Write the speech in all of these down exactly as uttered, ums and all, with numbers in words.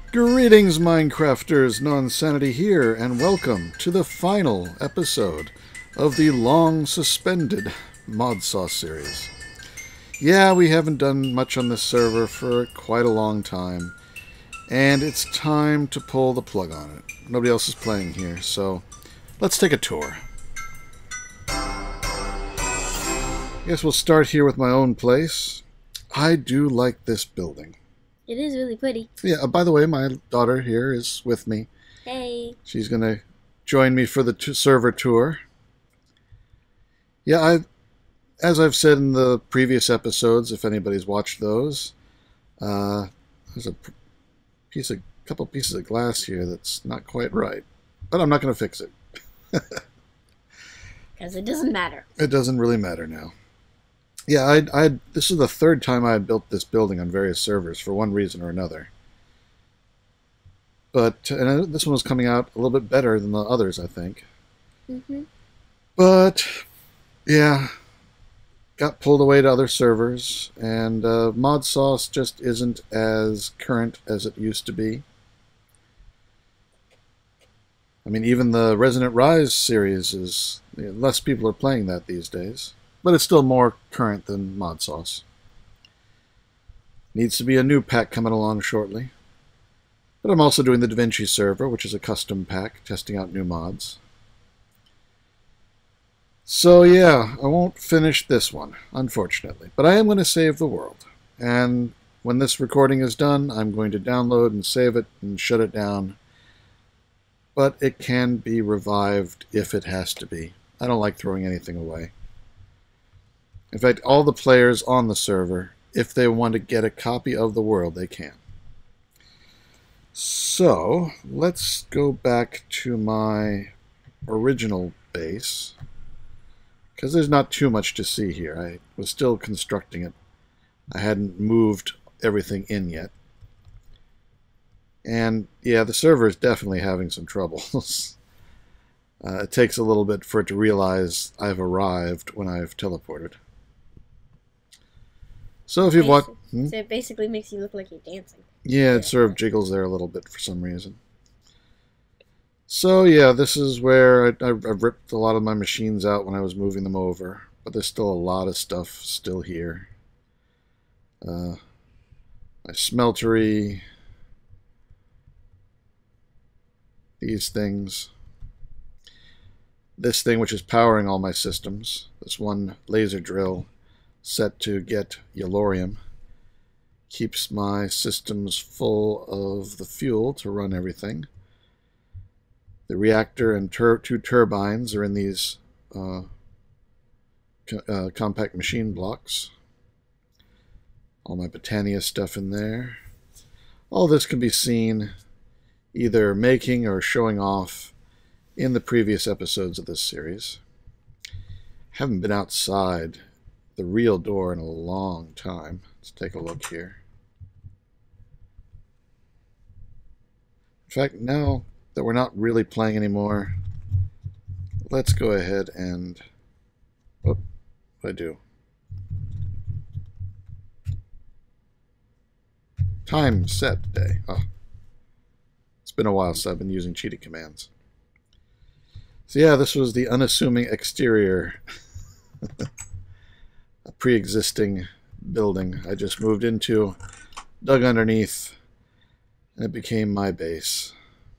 Greetings, Minecrafters! Nonsanity here, and welcome to the final episode of the long-suspended Modsauce series. Yeah, we haven't done much on this server for quite a long time, and it's time to pull the plug on it. Nobody else is playing here, so let's take a tour. I guess we'll start here with my own place. I do like this building. It is really pretty. Yeah, uh, by the way, my daughter here is with me. Hey. She's going to join me for the t server tour. Yeah, I, as I've said in the previous episodes, if anybody's watched those, uh, there's a piece of, couple pieces of glass here that's not quite right. But I'm not going to fix it. Because it doesn't matter. It doesn't really matter now. Yeah, I'd, I'd, this is the third time I had built this building on various servers for one reason or another. But and this one was coming out a little bit better than the others, I think. Mm-hmm. But, yeah, got pulled away to other servers, and uh, Modsauce just isn't as current as it used to be. I mean, even the Resident Rise series is, you know, less people are playing that these days. But it's still more current than Modsauce. Needs to be a new pack coming along shortly. But I'm also doing the DaVinci server, which is a custom pack, testing out new mods. So yeah, I won't finish this one, unfortunately. But I am going to save the world. And when this recording is done, I'm going to download and save it and shut it down. But it can be revived if it has to be. I don't like throwing anything away. In fact, all the players on the server, if they want to get a copy of the world, they can. So, let's go back to my original base, because there's not too much to see here. I was still constructing it. I hadn't moved everything in yet. And, yeah, the server is definitely having some troubles. uh, it takes a little bit for it to realize I've arrived when I've teleported. So if you've watched... Hmm? So it basically makes you look like you're dancing. Yeah, it sort of jiggles there a little bit for some reason. So yeah, this is where I, I, I ripped a lot of my machines out when I was moving them over. But there's still a lot of stuff still here. Uh, my smeltery. These things. This thing which is powering all my systems. This one laser drill. Set to get Yellorium. Keeps my systems full of the fuel to run everything. The reactor and tur two turbines are in these uh, co uh, compact machine blocks. All my Botania stuff in there. All this can be seen either making or showing off in the previous episodes of this series. Haven't been outside the real door in a long time. Let's take a look here. In fact, now that we're not really playing anymore, let's go ahead and... Oh, what do I do? Time set day. Oh. It's been a while since I've been using cheated commands. So yeah, this was the unassuming exterior. A pre-existing building I just moved into, dug underneath, and it became my base.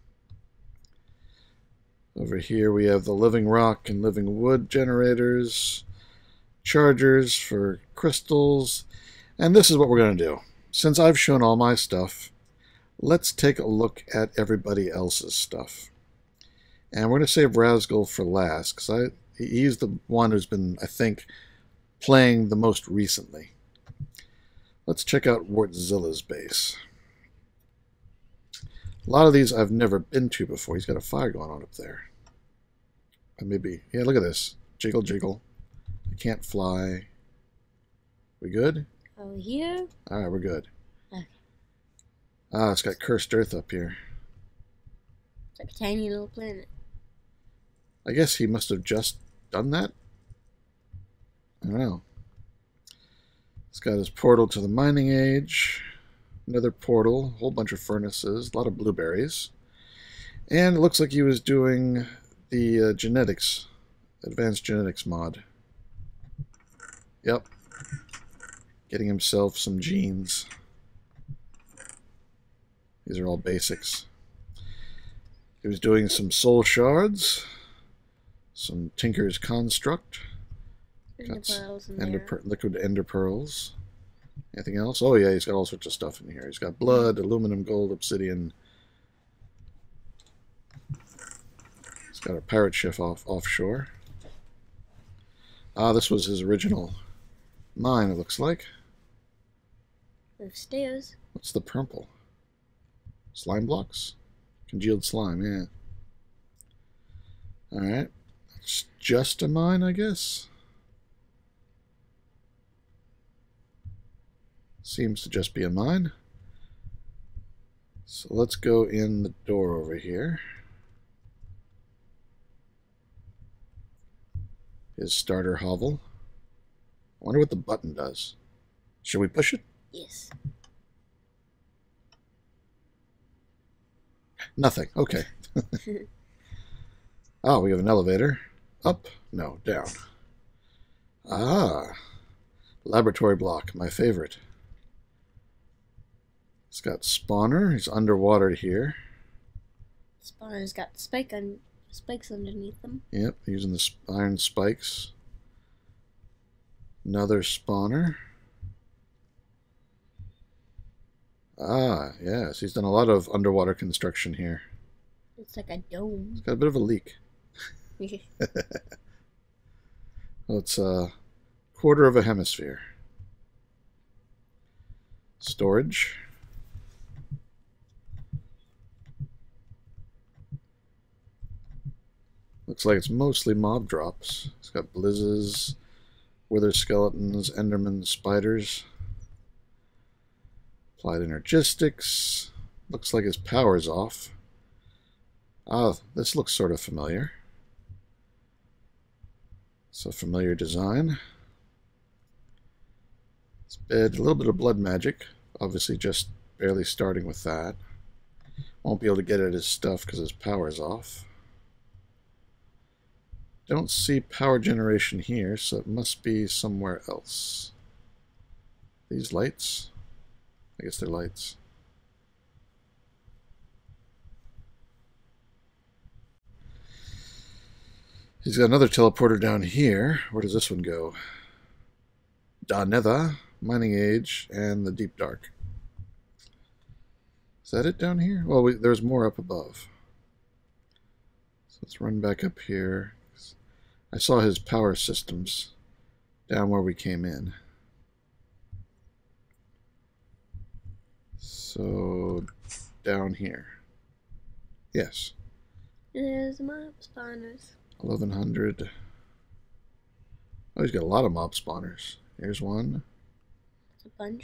Over here we have the living rock and living wood generators, chargers for crystals, and this is what we're going to do. Since I've shown all my stuff, let's take a look at everybody else's stuff. And we're going to save Razgul for last, because I he's the one who's been, I think, playing the most recently. Let's check out Wartzilla's base. A lot of these I've never been to before. He's got a fire going on up there. And maybe, yeah, look at this. Jiggle, jiggle. I can't fly. We good? Oh, here? Alright, we're good. Okay. Ah, it's got cursed earth up here. It's like a tiny little planet. I guess he must have just done that? I don't know. It's got his portal to the mining age. another portal, a whole bunch of furnaces, a lot of blueberries. And it looks like he was doing the uh, genetics, advanced genetics mod. Yep. Getting himself some genes. These are all basics. He was doing some soul shards, some Tinker's Construct, Ender got pearls in ender there. per liquid ender pearls. Anything else? Oh yeah, he's got all sorts of stuff in here. He's got blood, aluminum, gold, obsidian. He's got a pirate ship off offshore. Ah, this was his original mine, it looks like. With stairs. What's the purple? Slime blocks? Congealed slime, yeah. Alright. It's just a mine, I guess. Seems to just be a mine. So let's go in the door over here. His starter hovel. I wonder what the button does. Should we push it? Yes. Nothing. Okay. Oh, we have an elevator. Up? No, down. Ah. Laboratory block, my favorite. It's got spawner. He's underwater here. Spawner's got spike on spikes underneath them. Yep, using the sp iron spikes. Another spawner. Ah, yes, he's done a lot of underwater construction here. It's like a dome. It's got a bit of a leak. Well, it's a quarter of a hemisphere. Storage. Looks like it's mostly mob drops. It's got blizzes, wither skeletons, enderman, spiders. Applied energistics. Looks like his power's off. Ah, this looks sort of familiar. It's a familiar design. It's bed, a little bit of blood magic. Obviously just barely starting with that. Won't be able to get at his stuff because his power's off. Don't see power generation here, so it must be somewhere else. These lights? I guess they're lights. He's got another teleporter down here. Where does this one go? Da Nether, Mining Age, and the Deep Dark. Is that it down here? Well, we, there's more up above. So let's run back up here. I saw his power systems down where we came in. So, down here. Yes. There's mob spawners. eleven hundred. Oh, he's got a lot of mob spawners. Here's one. It's a bunch.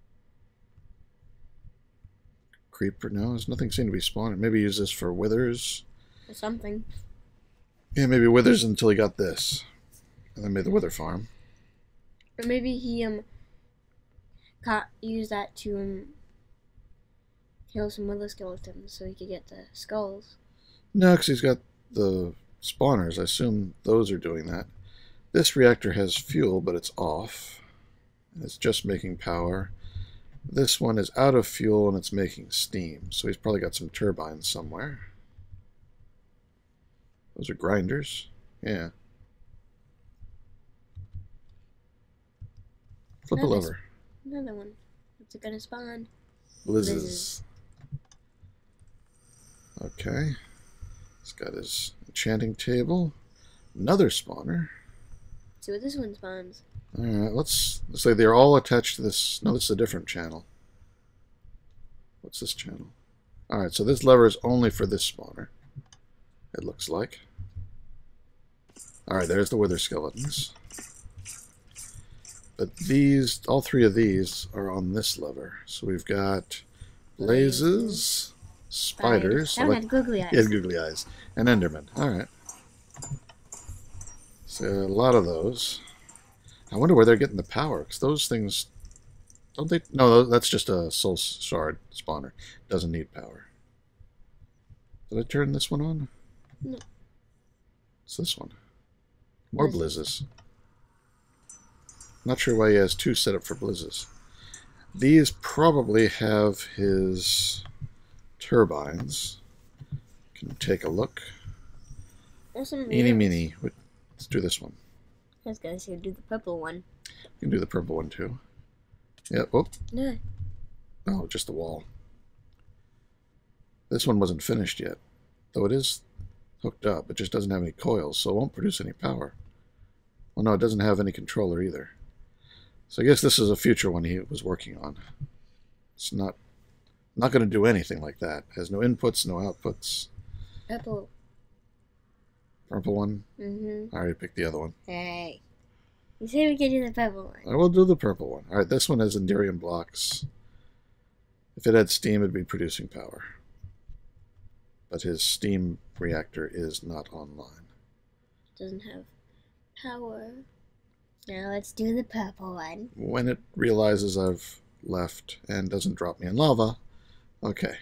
Creeper. No, there's nothing seem to be spawning. Maybe use this for withers. Or something. Yeah, maybe withers until he got this. And then made the wither farm. Or maybe he um got used that to um kill some wither skeletons so he could get the skulls. No, because he's got the spawners. I assume those are doing that. This reactor has fuel, but it's off. It's just making power. This one is out of fuel and it's making steam. So he's probably got some turbines somewhere. Those are grinders. Yeah. Flip a Another lever. Another one. What's it gonna spawn? Blizzes. Okay. He's got his enchanting table. Another spawner. Let's see what this one spawns. Alright, let's, let's say they're all attached to this. No, this is a different channel. What's this channel? Alright, so this lever is only for this spawner. It looks like. Alright, there's the wither skeletons. But these, all three of these are on this lever. So we've got blazes, spiders. That one had googly eyes. He had googly eyes. And enderman. Alright. So a lot of those. I wonder where they're getting the power, because those things Don't they? No, that's just a soul shard spawner. Doesn't need power. Did I turn this one on? No. It's this one. More Blizzes. blizzes. Not sure why he has two set up for blizzes. These probably have his turbines. Can take a look. Awesome. Eeny meeny. Let's do this one. I was gonna say do the purple one. You can do the purple one too. Yeah. Oh. No. Oh, just the wall. This one wasn't finished yet, though it is hooked up. It just doesn't have any coils, so it won't produce any power. Well, no, it doesn't have any controller either. So I guess this is a future one he was working on. It's not not going to do anything like that. It has no inputs, no outputs. Purple. Purple one? Mm-hmm. I already picked the other one. Hey. You say we can do the purple one. I will do the purple one. Alright, this one has Enderium blocks. If it had steam, it'd be producing power. But his steam reactor is not online. Doesn't have power. Now let's do the purple one. When it realizes I've left and doesn't drop me in lava, okay.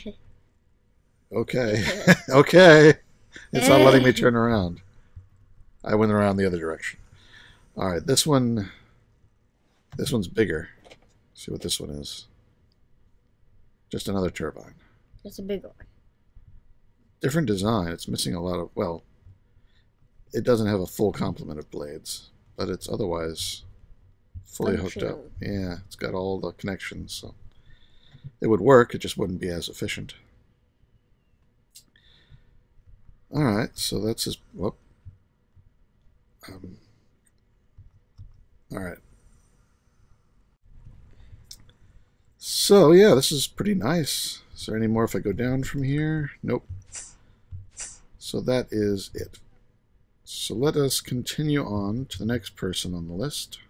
Okay. Okay. It's not letting me turn around. I went around the other direction. Alright, this one, this one's bigger. Let's see what this one is. Just another turbine. It's a bigger one. Different design. It's missing a lot of, well, it doesn't have a full complement of blades, but it's otherwise fully hooked up. Yeah, it's got all the connections, so it would work, it just wouldn't be as efficient. Alright, so that's his, whoop. Um, Alright. So, yeah, this is pretty nice. Is there any more if I go down from here? Nope. So that is it. So let us continue on to the next person on the list.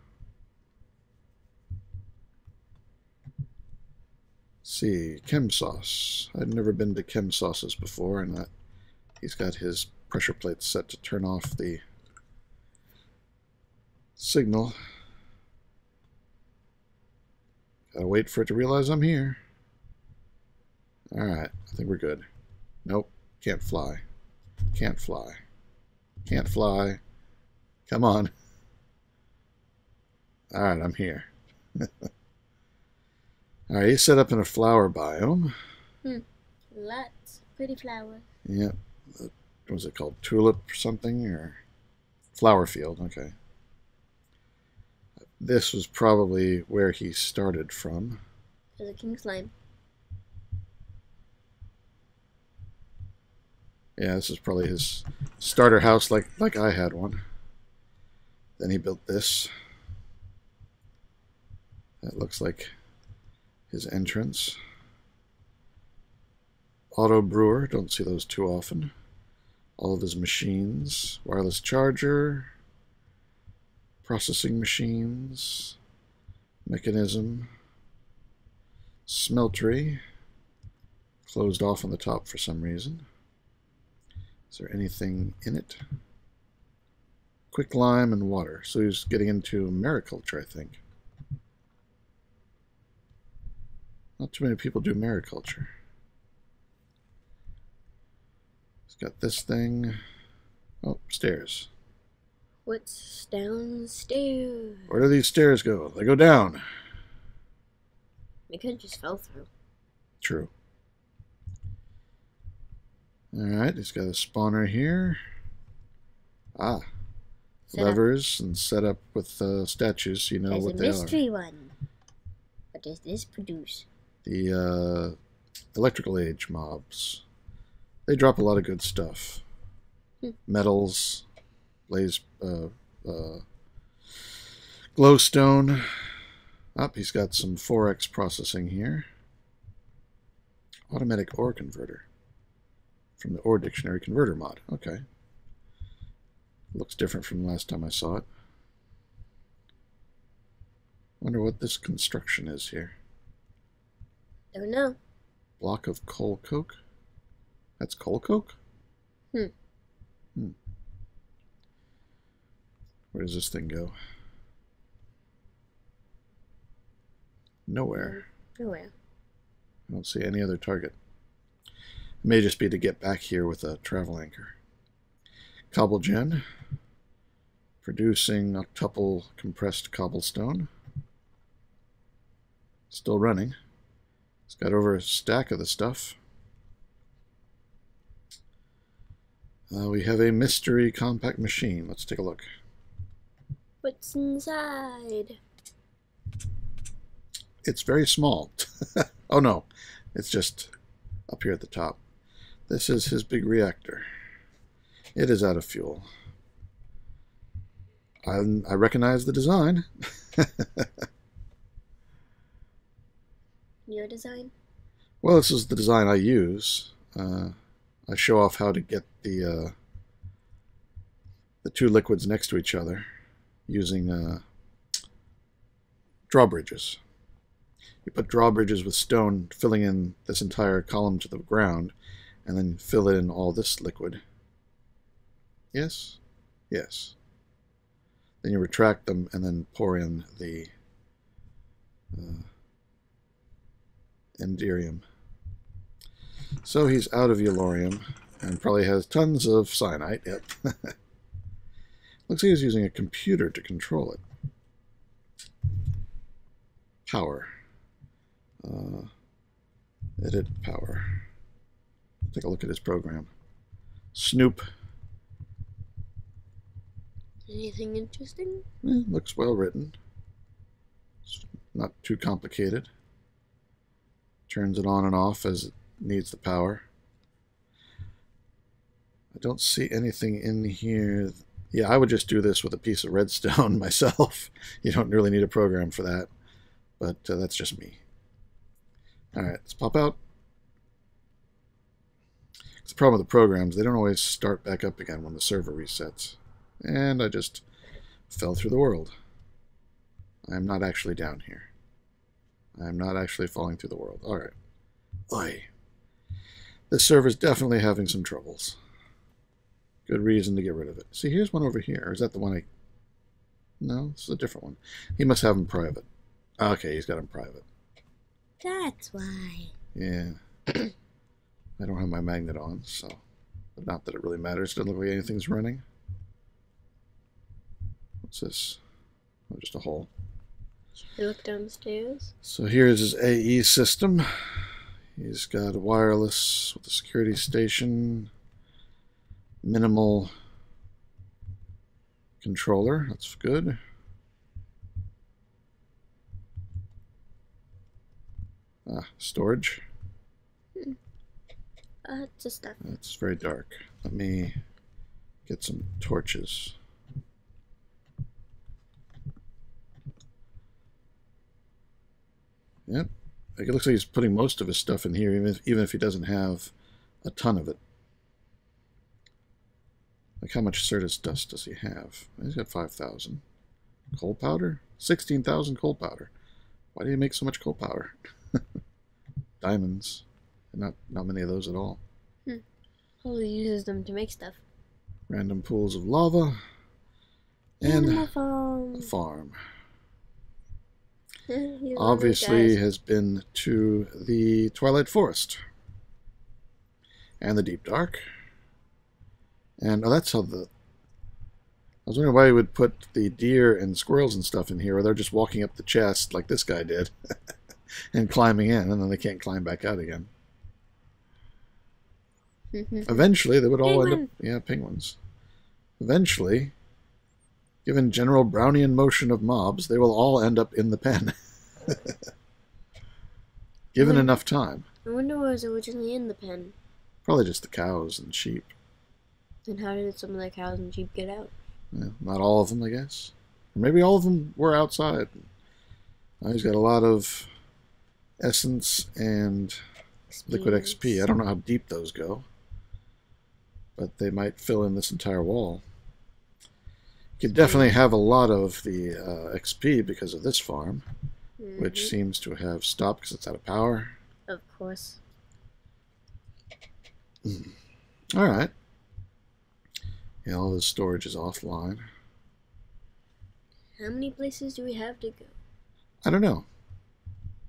Let's see, Chemsauce. I've never been to Chemsauce's before, and that he's got his pressure plate set to turn off the signal. Gotta wait for it to realize I'm here. Alright, I think we're good. Nope, can't fly. Can't fly. Can't fly. Come on. Alright, I'm here. Alright, he's set up in a flower biome. Hmm. Lots of pretty flowers. Yep. What was it called? Tulip or something? Or flower field, okay. This was probably where he started from. There's a king slime. Yeah, this is probably his starter house, like like I had one. Then he built this. That looks like his entrance. Auto brewer, don't see those too often. All of his machines. Wireless charger. Processing machines. Mechanism. Smeltery. Closed off on the top for some reason. Is there anything in it? Quick lime and water. So he's getting into mariculture, I think. Not too many people do mariculture. He's got this thing. Oh, stairs. What's downstairs? Where do these stairs go? They go down. They could have just fell through. True. Alright, he's got a spawner here. Ah. Set Levers up. And set up with uh, statues so you know There's what a they mystery are. one. What does this produce? The uh, electrical age mobs. They drop a lot of good stuff. Hmm. Metals, blaze, uh, uh, glowstone. Up, oh, he's got some four X processing here. Automatic ore converter. From the ore dictionary converter mod. Okay. Looks different from the last time I saw it. Wonder what this construction is here. Don't know. Block of coal coke? That's coal coke? Hmm. Hmm. Where does this thing go? Nowhere. Nowhere. I don't see any other target. It may just be to get back here with a travel anchor. Cobblegen. Producing octuple compressed cobblestone. Still running. It's got over a stack of the stuff. Uh, we have a mystery compact machine. Let's take a look. What's inside? It's very small. Oh no, it's just up here at the top. This is his big reactor. It is out of fuel. I, I recognize the design. Your design? Well, this is the design I use. Uh, I show off how to get the uh, the two liquids next to each other using uh, drawbridges. You put drawbridges with stone, filling in this entire column to the ground, and then fill in all this liquid. Yes? Yes. Then you retract them and then pour in the uh, enderium. So he's out of Yellorium and probably has tons of cyanite. Yep. Looks like he's using a computer to control it. Power. Uh, edit power. Take a look at his program. Snoop. Anything interesting? Eh, looks well written. It's not too complicated. Turns it on and off as it needs the power. I don't see anything in here. Yeah, I would just do this with a piece of redstone myself. You don't really need a program for that. But uh, that's just me. Alright, let's pop out. The problem with the programs, they don't always start back up again when the server resets. And I just fell through the world. I am not actually down here. I am not actually falling through the world. Alright. Oi. This server's definitely having some troubles. Good reason to get rid of it. See, here's one over here. Or is that the one I... No, this is a different one. He must have him private. Okay, he's got him private. That's why. Yeah. I don't have my magnet on, so... But not that it really matters. Doesn't look like anything's running. What's this? Oh, just a hole. Should we look downstairs? So here's his A E system. He's got a wireless with a security station. Minimal controller. That's good. Ah, storage. Hmm. Uh, just stuff. It's very dark. Let me get some torches. Yep. It looks like he's putting most of his stuff in here, even if, even if he doesn't have a ton of it. Like, how much Certus dust does he have? He's got five thousand. Coal powder? sixteen thousand coal powder. Why do you make so much coal powder? Diamonds. Not, not many of those at all. Hmm. Probably uses them to make stuff. Random pools of lava. And Animal farm. a farm. He's Obviously has been to the Twilight Forest. And the Deep Dark. And oh, that's how the... I was wondering why he would put the deer and squirrels and stuff in here, or they're just walking up the chest like this guy did. And climbing in, and then they can't climb back out again. Eventually, they would all Penguin. end up... Yeah, penguins. Eventually, given general Brownian motion of mobs, they will all end up in the pen. Given Hmm. enough time. I wonder what was originally in the pen. Probably just the cows and sheep. And how did some of the cows and sheep get out? Yeah, not all of them, I guess. Or maybe all of them were outside. Now he's got a lot of essence and liquid X P. I don't know how deep those go. But they might fill in this entire wall. You could definitely have a lot of the uh, X P because of this farm, Mm-hmm. which seems to have stopped because it's out of power. Of course. All right. Yeah, all this storage is offline. How many places do we have to go? I don't know.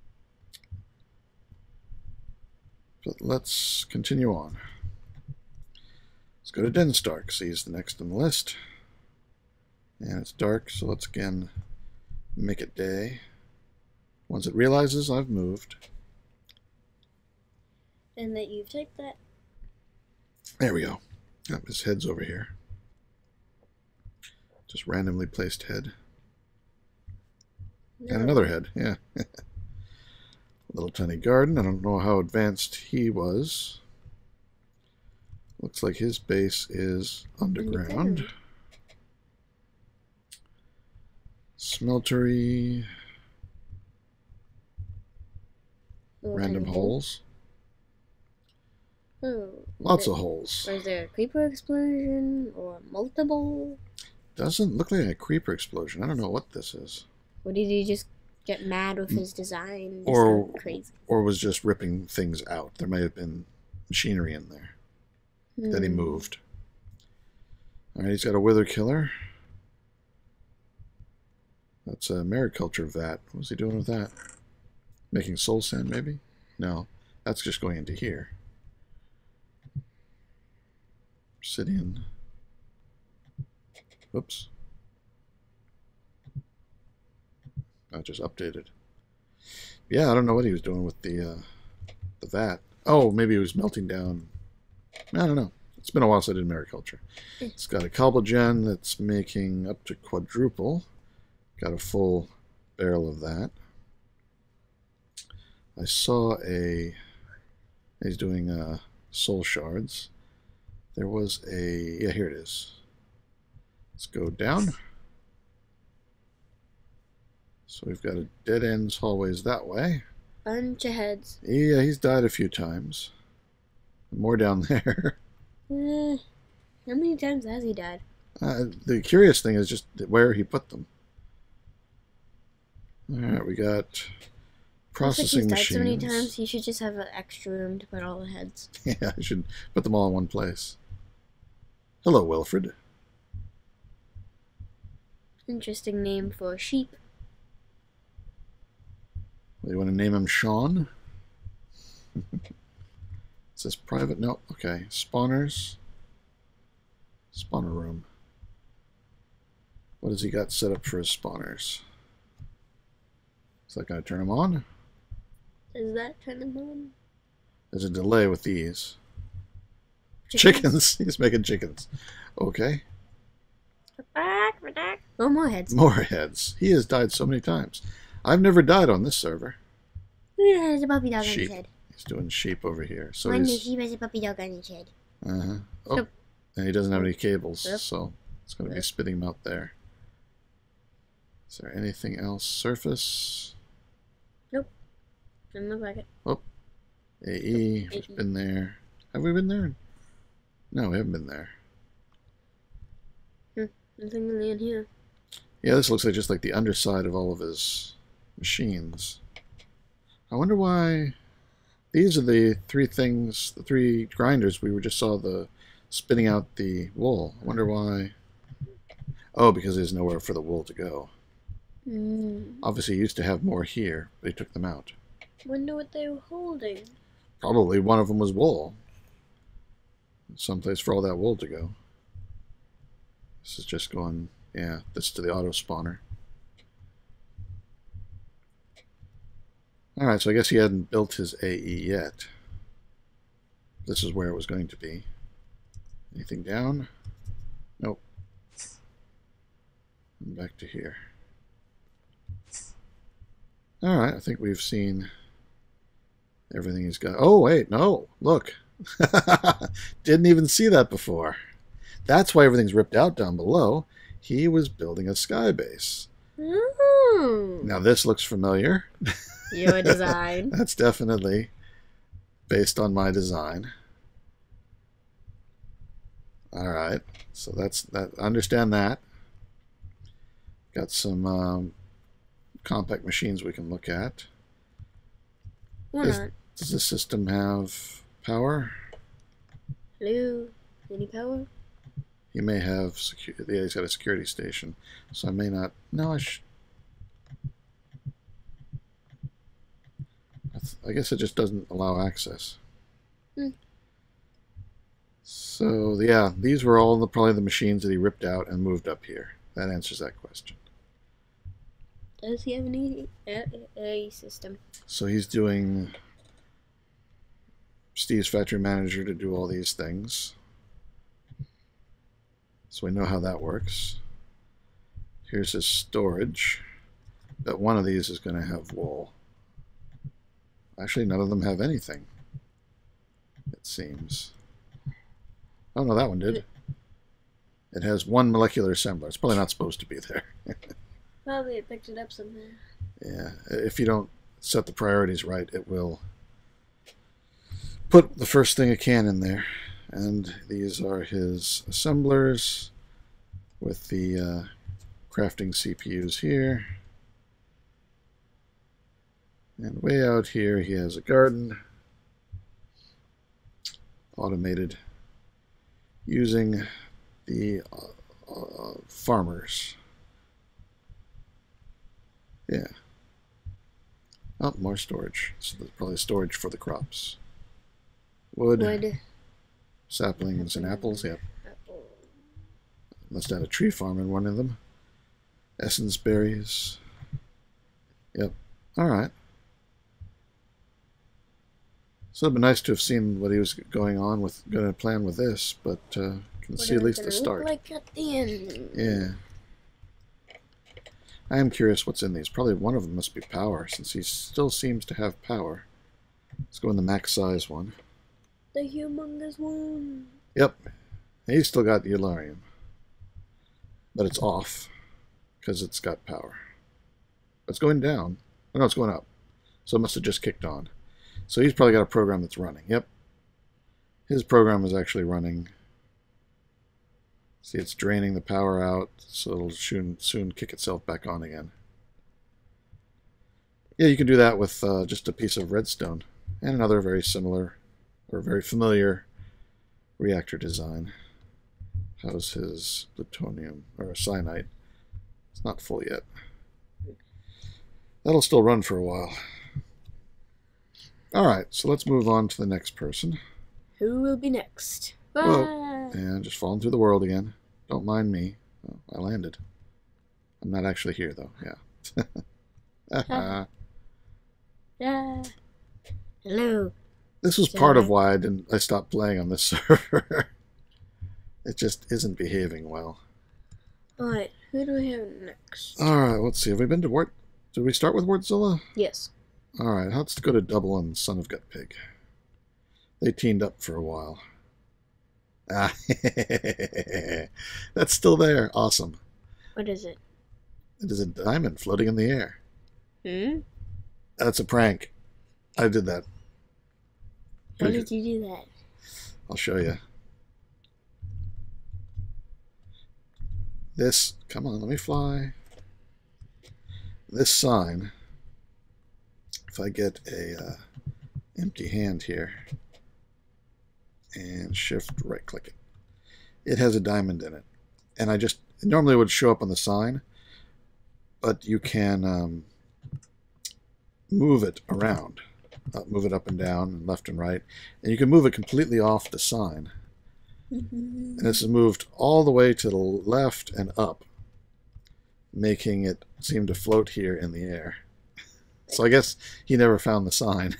But let's continue on. Let's go to Denstar, because he's the next on the list. And it's dark, so let's again make it day. Once it realizes I've moved. And that you've typed that. There we go. Yep, his head's over here. Just randomly placed head. No. And another head, yeah. Little tiny garden. I don't know how advanced he was. Looks like his base is underground. Underground. Smeltery. Little Random tiny hole. holes. Oh, Lots is it- of holes. Or is there a creeper explosion or multiple? Doesn't look like a creeper explosion. I don't know what this is. Or did he just get mad with his design? Just Or- go crazy. Or was just ripping things out. There may have been machinery in there that he Hmm. moved. Alright, he's got a wither killer. That's a mariculture vat. What was he doing with that? Making soul sand, maybe? No, that's just going into here. Obsidian. Oops. I just updated. Yeah, I don't know what he was doing with the uh, the vat. Oh, maybe he was melting down. I don't know. It's been a while since I did mariculture. It's got a cobblegen that's making up to quadruple. Got a full barrel of that. I saw a... He's doing uh, soul shards. There was a... Yeah, here it is. Let's go down. So we've got a dead ends hallways that way. Bunch of heads. Yeah, he's died a few times. More down there. Eh, how many times has he died? Uh, the curious thing is just where he put them. Alright, we got processing Looks like he's died so many machines. times, he should just have an extra room to put all the heads. Yeah, I should put them all in one place. Hello, Wilfred. Interesting name for a sheep. You want to name him Sean? It says private. No, okay. Spawners. Spawner room. What has he got set up for his spawners? Is that going to turn him on? Is that turn them on? There's a delay with these. Chickens. He's making chickens. Okay. Oh, more heads. More heads. He has died so many times. I've never died on this server. Yeah, there's a puppy dog on Sheep. his head. He's doing sheep over here. So One new he's... sheep has a puppy dog on his head. Uh-huh. Oh, Yep. and he doesn't have any cables, Yep. so it's going to be Yep. spitting him out there. Is there anything else? Surface? Doesn't look like it. A E, we've A E. been there. Have we been there? No, we haven't been there. Nothing really in here. Yeah, this looks like just like the underside of all of his machines. I wonder why... These are the three things, the three grinders we were just saw the spitting out the wool. I wonder why... Oh, because there's nowhere for the wool to go. Mm. Obviously, he used to have more here, but he took them out. Wonder what they were holding. Probably one of them was wool. Someplace for all that wool to go. This is just going, yeah, this to the auto spawner. Alright, so I guess he hadn't built his A E yet. This is where it was going to be. Anything down? Nope. And back to here. Alright, I think we've seen everything he's got. Oh, wait, no. Look. Didn't even see that before. That's why everything's ripped out down below. He was building a sky base. Ooh. Now, this looks familiar. Your design. That's definitely based on my design. Alright, so that's that. Understand that. Got some um, compact machines we can look at. Why Is- not? Does this system have power? Hello? Any power? He may have secu- yeah, he's got a security station, so I may not. No, I sh. I, th- I guess it just doesn't allow access. Hmm. So, yeah, these were all the, probably the machines that he ripped out and moved up here. That answers that question. Does he have an E A, a system? So he's doing Steve's factory manager to do all these things. So we know how that works. Here's his storage. But one of these is going to have wool. Actually, none of them have anything, it seems. Oh, no, that one did. It has one molecular assembler. It's probably not supposed to be there. Probably it picked it up somewhere. Yeah, if you don't set the priorities right, it will put the first thing it can in there. And these are his assemblers with the uh, crafting C P Us here. And way out here he has a garden, automated, using the uh, uh, farmers. Yeah. Oh, more storage. So there's probably storage for the crops. Wood, Wood. saplings, and apples. Yep. Apple. Must have a tree farm in one of them. Essence berries. Yep. All right. So it'd be nice to have seen what he was going on with, going to plan with this, but uh, can What see is at it least gonna the look start. like at the end? Yeah. I am curious what's in these. Probably one of them must be power, since he still seems to have power. Let's go in the max size one. The humongous one. Yep. He's still got the Elarium. But it's off, because it's got power. It's going down. Oh, no, it's going up. So it must have just kicked on. So he's probably got a program that's running. Yep. His program is actually running. See, it's draining the power out, so it'll soon, soon kick itself back on again. Yeah, you can do that with uh, just a piece of redstone and another very similar or very familiar reactor design. How's his plutonium or cyanide? It's not full yet. That'll still run for a while. Alright, so let's move on to the next person. Who will be next? Whoa. And just falling through the world again. Don't mind me. Oh, I landed. I'm not actually here, though. Yeah. Yeah. Hello. This was part of why I didn't. I stopped playing on this server. It just isn't behaving well. Alright, who do we have next? Alright, let's see. Have we been to Wart... Did we start with Wartzilla? Yes. Alright, let's go to Double and Son of Gut Pig. They teamed up for a while. Ah, that's still there. Awesome. What is it? It is a diamond floating in the air. Hmm? That's a prank. I did that. How did you do that? I'll show you. This, come on, let me fly. This sign, if I get a uh, empty hand here and shift right click it, it has a diamond in it. And I just, it normally would show up on the sign, but you can um, move it around. Uh, move it up and down and left and right. And you can move it completely off the sign. And this is moved all the way to the left and up, making it seem to float here in the air. So I guess he never found the sign.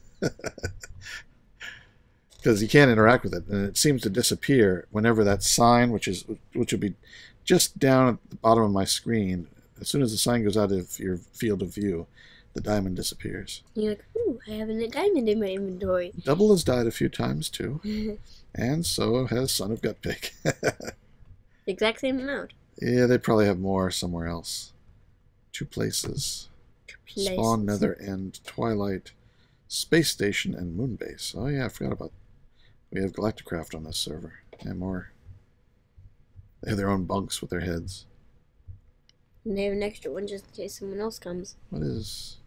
Because you can't interact with it, and it seems to disappear whenever that sign, which is which would be just down at the bottom of my screen, as soon as the sign goes out of your field of view, the diamond disappears. You're like, ooh, I have a diamond in my inventory. Double has died a few times too, and so has Son of Gut Pig. Exact same amount. Yeah, they probably have more somewhere else. Two places. Two places. Spawn, Nether End, Twilight, Space Station, and Moonbase. Oh yeah, I forgot about. We have Galacticraft on this server, and more. They have their own bunks with their heads. And they have an extra one just in case someone else comes. What is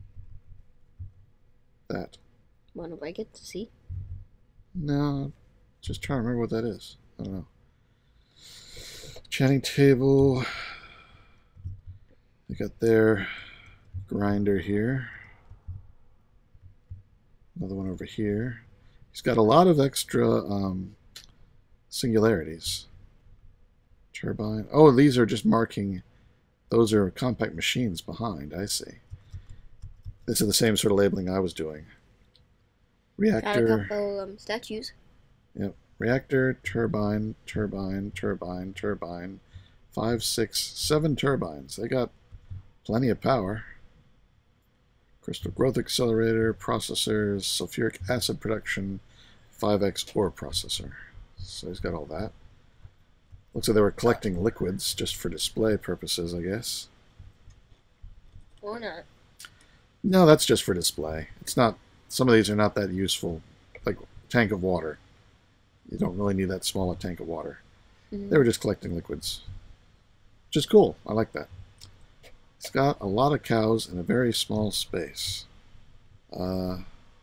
that? Want to like it to see? No, just trying to remember what that is. I don't know. Chatting table. They got their grinder here. Another one over here. He's got a lot of extra um, singularities. Turbine. Oh, these are just marking. Those are compact machines behind. I see. This is the same sort of labeling I was doing. Reactor. Got a couple um, statues. Yep. Reactor, turbine, turbine, turbine, turbine. Five, six, seven turbines. They got plenty of power. Crystal growth accelerator, processors, sulfuric acid production, five X ore processor. So he's got all that. Looks like they were collecting liquids just for display purposes, I guess. Or not. No, that's just for display. It's not. Some of these are not that useful. Like tank of water. You don't really need that small a tank of water. Mm-hmm. They were just collecting liquids. Which is cool. I like that. It's got a lot of cows in a very small space. Uh,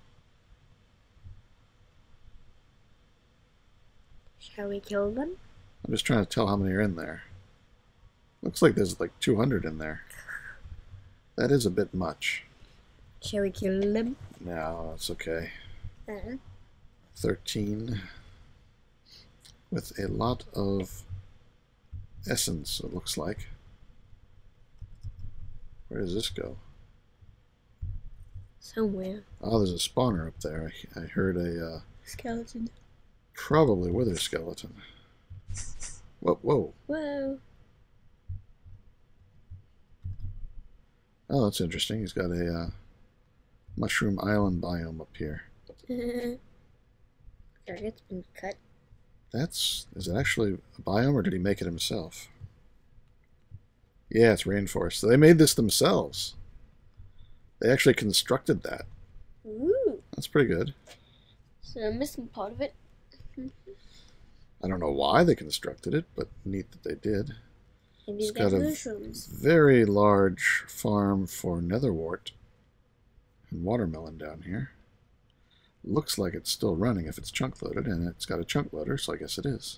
Shall we kill them? I'm just trying to tell how many are in there. Looks like there's like two hundred in there. That is a bit much. Shall we kill them? No, it's okay. Uh-huh. thirteen. With a lot of essence, it looks like. Where does this go? Somewhere. Oh, there's a spawner up there. I, I heard a... Uh, skeleton. Probably wither skeleton. Whoa, whoa. Whoa. Oh, that's interesting. He's got a uh, mushroom island biome up here. Target's been cut. That's... Is it actually a biome, or did he make it himself? Yeah, it's rainforest. So they made this themselves. They actually constructed that. Ooh. That's pretty good. So I'm missing part of it. I don't know why they constructed it, but neat that they did. Maybe It's they got got a mushrooms. very large farm for netherwort and watermelon down here. Looks like it's still running if it's chunk loaded, and it's got a chunk loader, so I guess it is.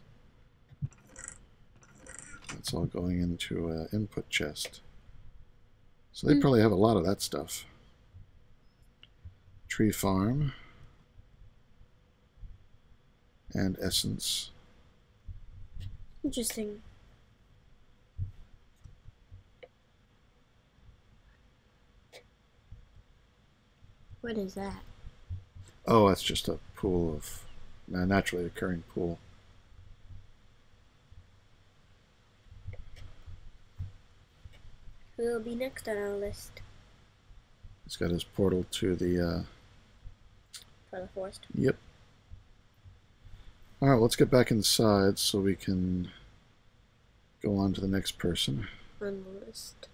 That's all going into an input chest. So they mm. probably have a lot of that stuff. Tree farm. And essence. Interesting. What is that? Oh, that's just a pool of uh, naturally occurring pool. Who will be next on our list? He's got his portal to the... Uh... For the forest? Yep. Alright, let's get back inside so we can go on to the next person. On the list.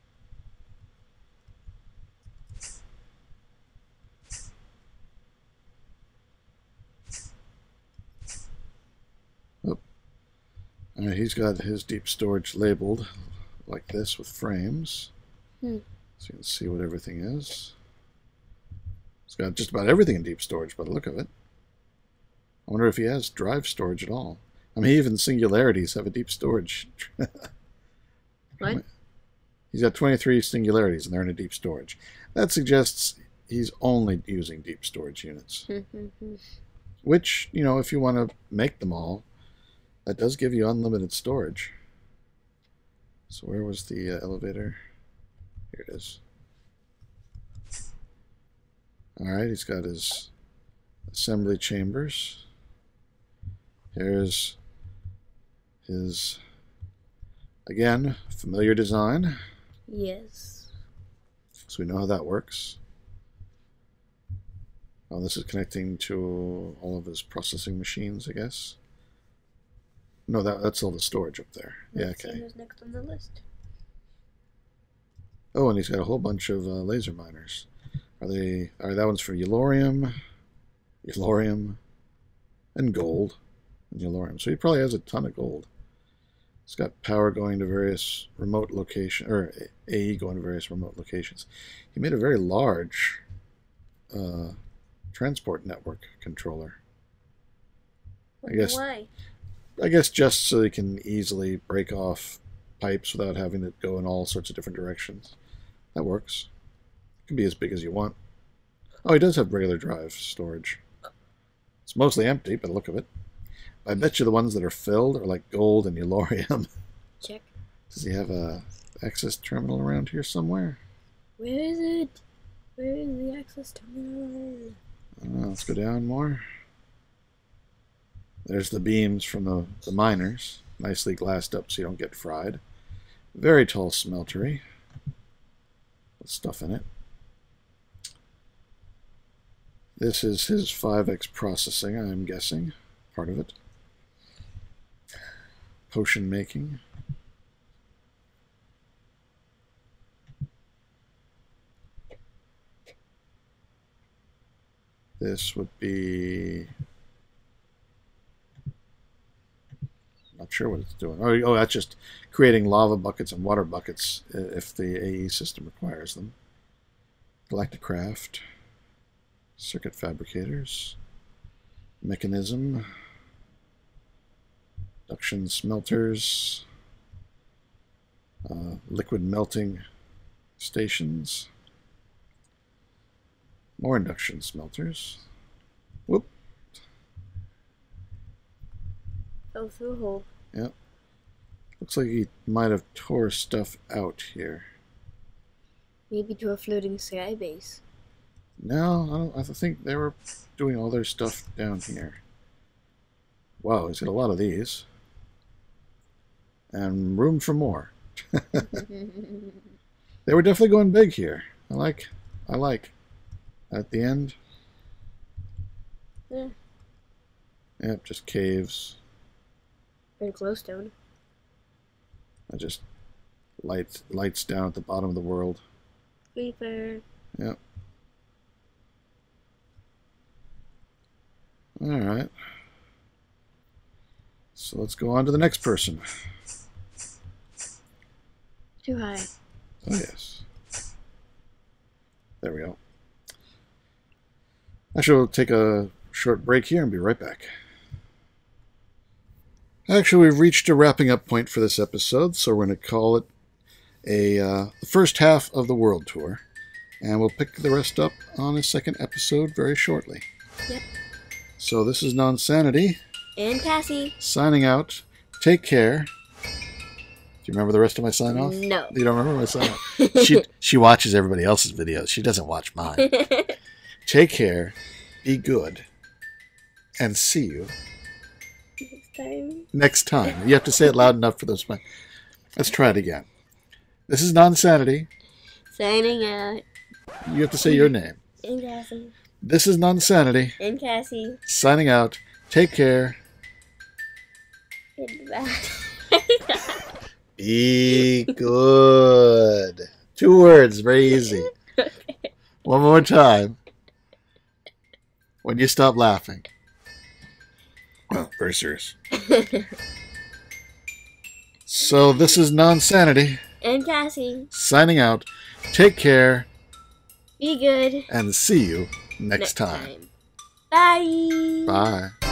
Oh. Alright, he's got his deep storage labeled like this with frames. Hmm. So you can see what everything is. He's got just about everything in deep storage by the look of it. I wonder if he has drive storage at all. I mean, even singularities have a deep storage. What? He's got twenty-three singularities, and they're in a deep storage. That suggests he's only using deep storage units. Which, you know, if you want to make them all, that does give you unlimited storage. So where was the uh, elevator? Here it is. Alright, he's got his assembly chambers. Here's his, again, familiar design. Yes. So we know how that works. Oh, this is connecting to all of his processing machines, I guess. No, that that's all the storage up there. Let's yeah, okay. See who's next on the list. Oh, and he's got a whole bunch of uh, laser miners. Are they? Are that one's for Yellorium, Yellorium, and gold, and Yellorium. So he probably has a ton of gold. It's got power going to various remote locations, or A E going to various remote locations. He made a very large uh, transport network controller. I guess. Why? I guess just so they can easily break off pipes without having to go in all sorts of different directions. That works. It can be as big as you want. Oh, he does have regular drive storage. It's mostly empty by the look of it. I bet you the ones that are filled are like gold and yellorium. Check. Does he have a access terminal around here somewhere? Where is it? Where is the access terminal? I don't know. Let's go down more. There's the beams from the, the miners. Nicely glassed up so you don't get fried. Very tall smeltery. With stuff in it. This is his five X processing, I'm guessing. Part of it. Potion making. This would be... Not sure what it's doing. Oh, oh, that's just creating lava buckets and water buckets if the A E system requires them. Galactic craft. Circuit fabricators. Mechanism. Induction smelters. Uh, liquid melting stations. More induction smelters. Whoop. Fell through a hole. Yep. Looks like he might have tore stuff out here. Maybe to a floating sky base. No, I don't. I think they were doing all their stuff down here. Wow, he's got a lot of these. And room for more. They were definitely going big here. I like, I like. At the end. Yeah. Yep, just caves. Very glowstone. I just lights lights down at the bottom of the world. Creeper. Yep. All right. So let's go on to the next person. Too high. Oh yes. There we go. Actually, we'll take a short break here and be right back. Actually, we've reached a wrapping up point for this episode, so we're going to call it a uh, the first half of the world tour, and we'll pick the rest up on a second episode very shortly. Yep. So this is Nonsanity. And Cassie. Signing out. Take care. Do you remember the rest of my sign off? No. You don't remember my sign off? she she watches everybody else's videos. She doesn't watch mine. Take care. Be good. And see you Next time. next time. You have to say it loud enough for those. Let's try it again. This is Nonsanity. Signing out. You have to say your name. And Cassie. This is Nonsanity. And Cassie. Signing out. Take care. Goodbye. Be good. Two words, very easy. Okay. One more time. When you stop laughing. Well, very serious. So this is Nonsanity. And Cassie. Signing out. Take care. Be good. And see you next, Next time. time. Bye. Bye.